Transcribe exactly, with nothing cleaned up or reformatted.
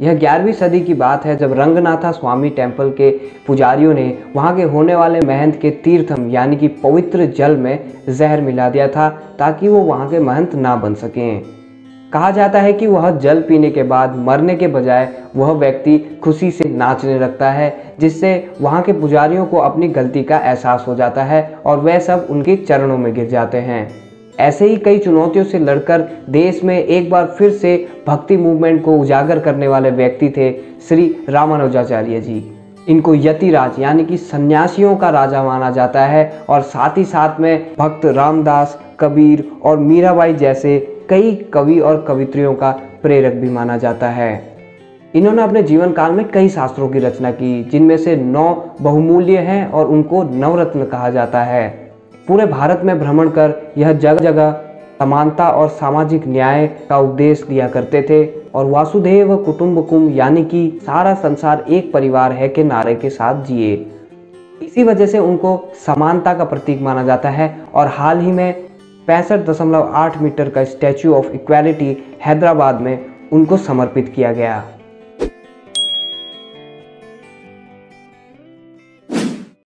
यह ग्यारहवीं सदी की बात है जब रंगनाथा स्वामी टेम्पल के पुजारियों ने वहाँ के होने वाले महंत के तीर्थम यानी कि पवित्र जल में जहर मिला दिया था ताकि वो वहाँ के महंत ना बन सकें। कहा जाता है कि वह जल पीने के बाद मरने के बजाय वह व्यक्ति खुशी से नाचने लगता है, जिससे वहाँ के पुजारियों को अपनी गलती का एहसास हो जाता है और वह सब उनके चरणों में गिर जाते हैं। ऐसे ही कई चुनौतियों से लड़कर देश में एक बार फिर से भक्ति मूवमेंट को उजागर करने वाले व्यक्ति थे श्री रामानुजाचार्य जी। इनको यतिराज यानी कि सन्यासियों का राजा माना जाता है और साथ ही साथ में भक्त रामदास, कबीर और मीराबाई जैसे कई कवि और कवित्रियों का प्रेरक भी माना जाता है। इन्होंने अपने जीवन काल में कई शास्त्रों की रचना की, जिनमें से नौ बहुमूल्य हैं और उनको नवरत्न कहा जाता है। पूरे भारत में भ्रमण कर यह जगह जगह समानता और सामाजिक न्याय का उपदेश दिया करते थे और वासुदेव कुटुंबकम यानी कि सारा संसार एक परिवार है के नारे के साथ जिए। इसी वजह से उनको समानता का प्रतीक माना जाता है और हाल ही में पैंसठ दशमलव आठ मीटर का स्टैच्यू ऑफ इक्वालिटी हैदराबाद में उनको समर्पित किया गया।